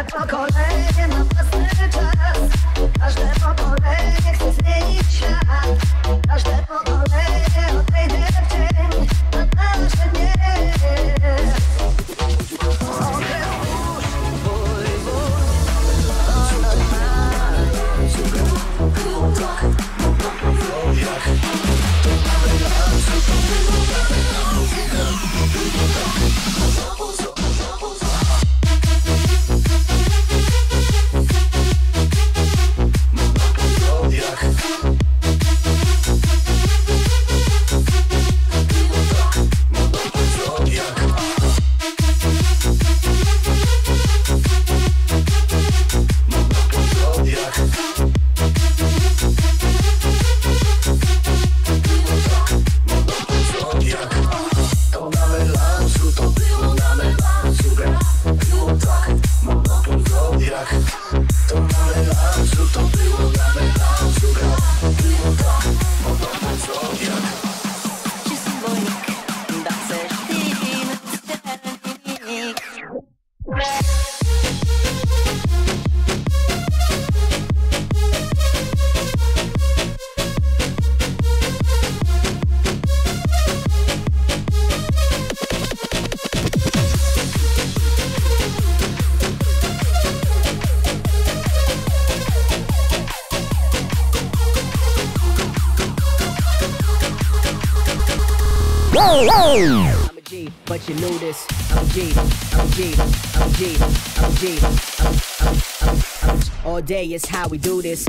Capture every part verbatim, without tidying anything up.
pokolenie ma własny czas. Każde pokolenie chce zmienić świat. Każde pokolenie odejdzie w cień na nasze dnie. Okręt burz, wuj, wuj. I'm a G, but you knew this. I'm a G, I'm a G, I'm a G, I'm a G, I'm, I'm, I'm, I'm, all day is how we do this.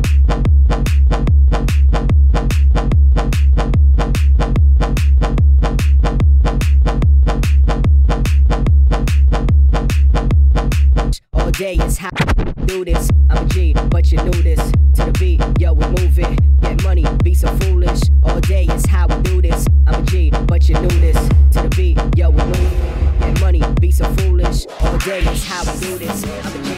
All day is how we do this. I'm a G, but you knew this. To the beat, yo, we move it. Get money, be so foolish. All day is how we do this. I'm a G, but you knew this. To the beat, yo, we move it. Get money, be so foolish. All day is how we do this. I'm a G.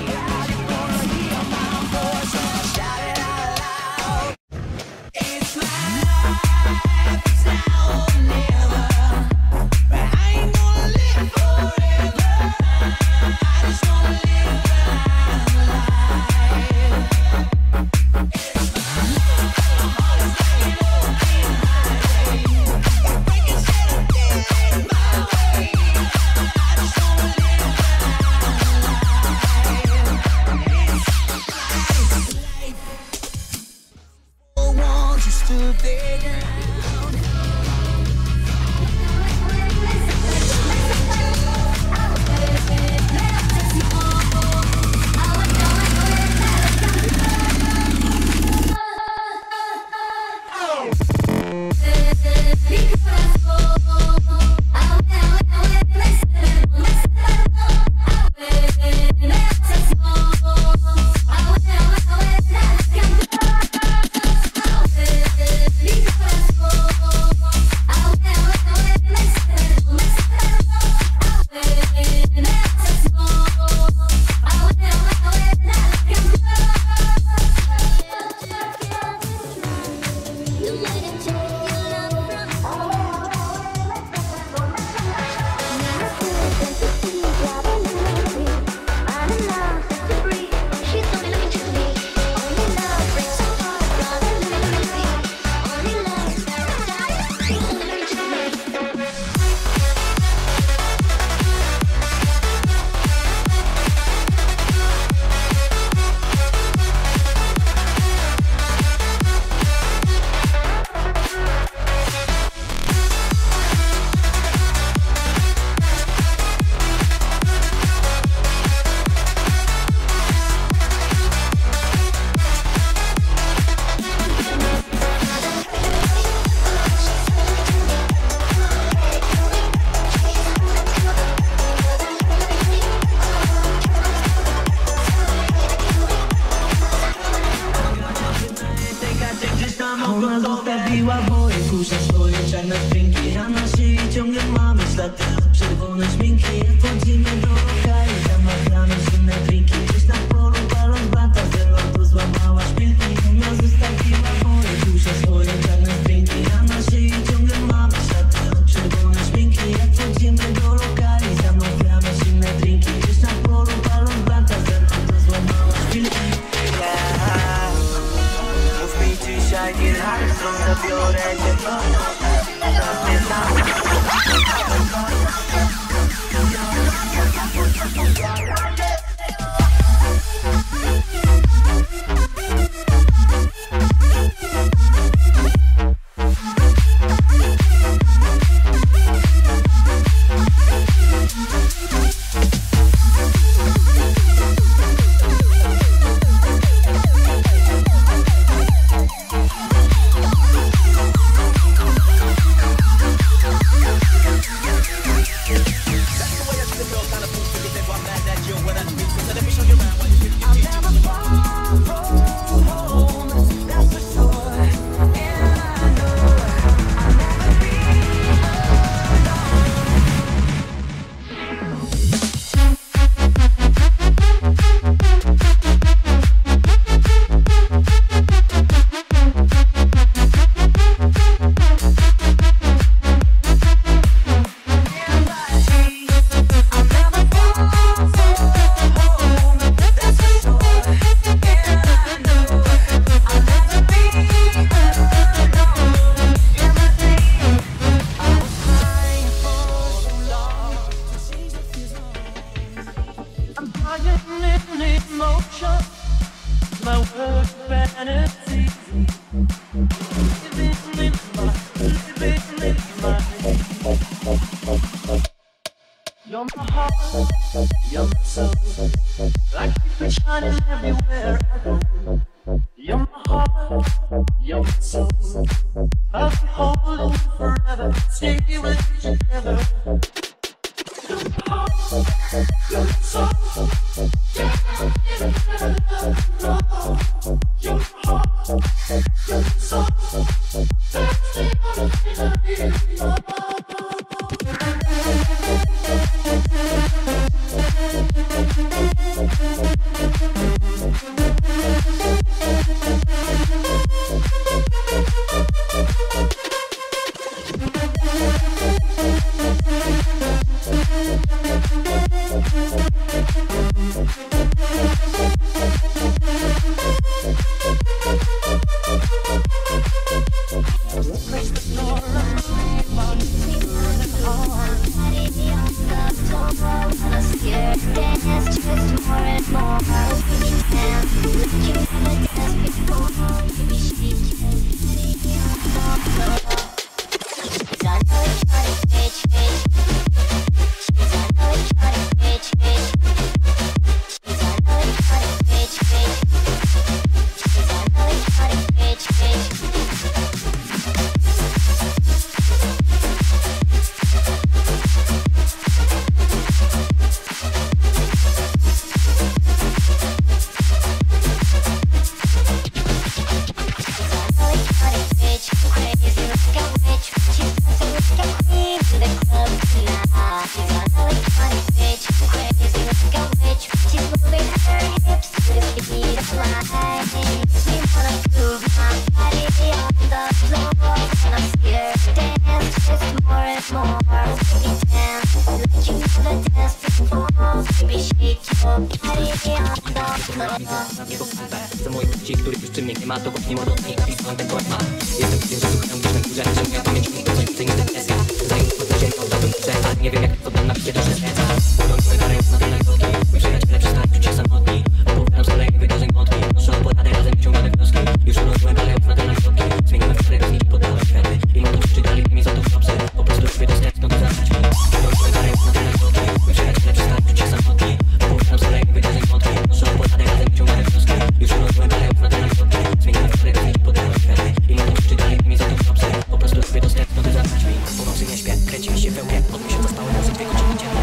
Za moich ludzi, których już przy mnie nie ma, to nie może odnieść napisałem ten temat. Jestem tym, że słucham gdzieś na górze, że moja pamięć mi to coś więcej niż depresja. Zanim pod ziemią oddałbym duszę, ale nie wiem jak to dam napisie duszę serca. Podłączyłem karę na ten najgorki, mój przyjaciele przestali czuć się samotni. Opowiadam z kolejnych wydarzeń wątki, noszę opowiadać razem wyciągane wnioski. Już podłączyłem karę na ten najgorki, zmieniłem wczoraj bez nich, poddałem kwiaty. I mimo to przeczytali mi za to propsy, po prostu lubię dostać, no to zabrać mi. Podłączyłem karę na ten najgorki, mój przyjaciele przestali czuć się samotni. Opowiadam z kolejnych wydarzeń wątki, noszę opowiadać razem wyciągane wnioski. Już podłączyłem karę na ten najgorki, zmieniłem wczoraj bez nich, poddałem kwiaty. I mimo to przeczytali mi za to propsy, po prostu lubię dostać, no to zabrać mi. Po nocy nie śpię, kręci mi się we łbie, od miesiąca stałe nocy, dwie godziny dziennie.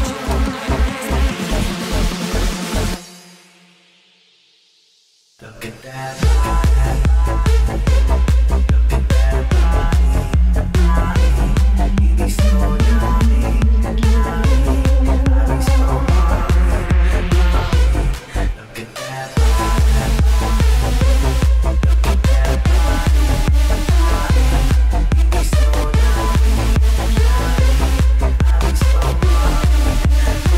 Look at that.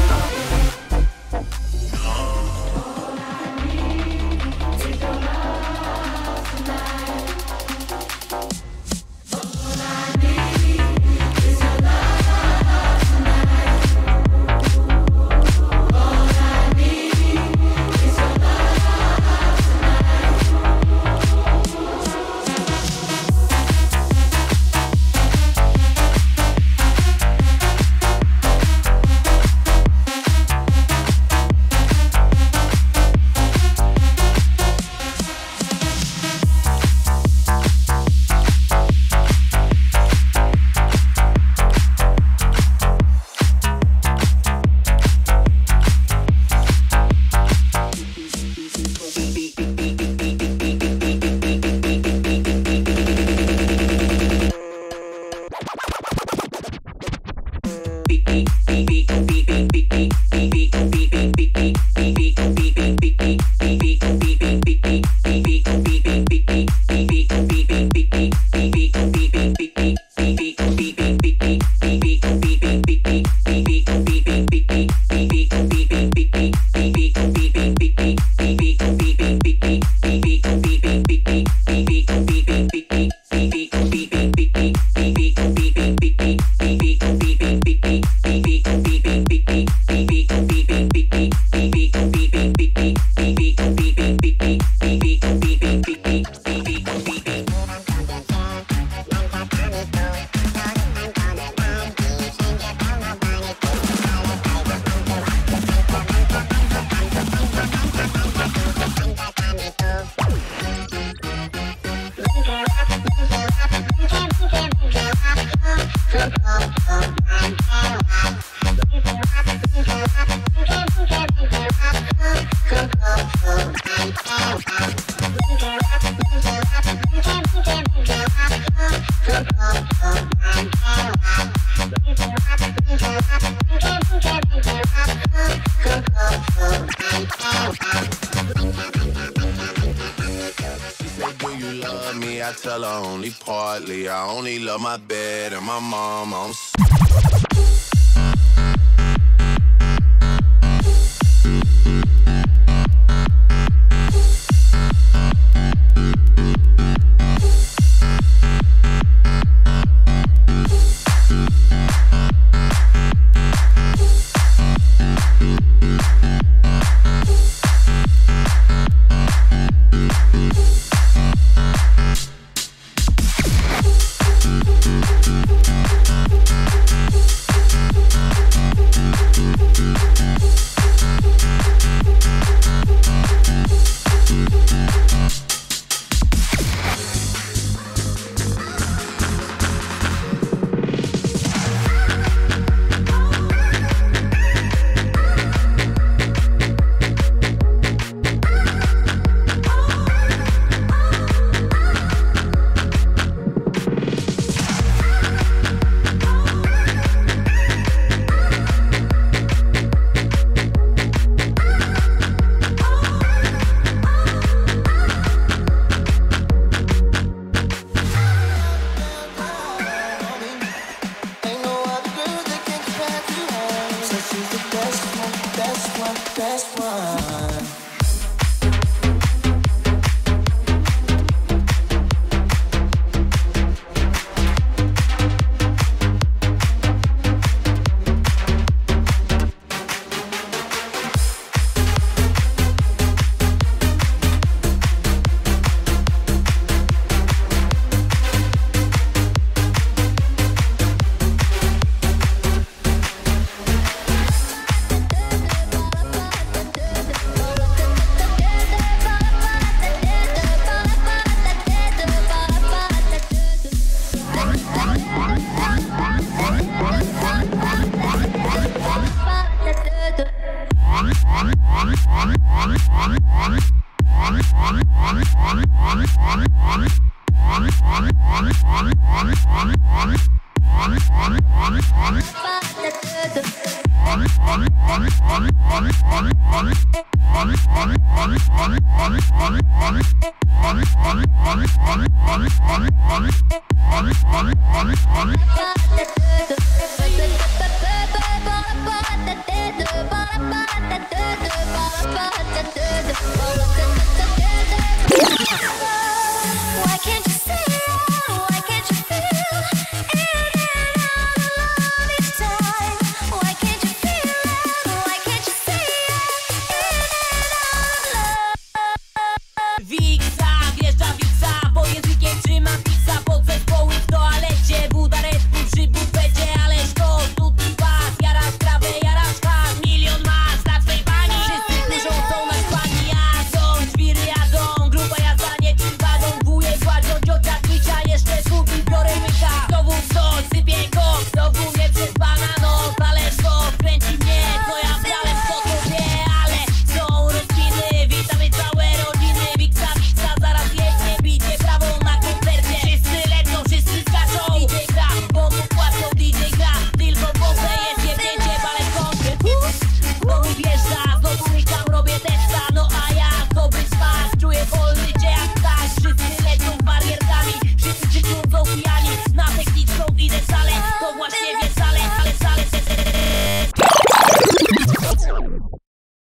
Take a Do you love me? I tell her only partly. I only love my bed and my mom. I'm Ba-da-ba-da-da-da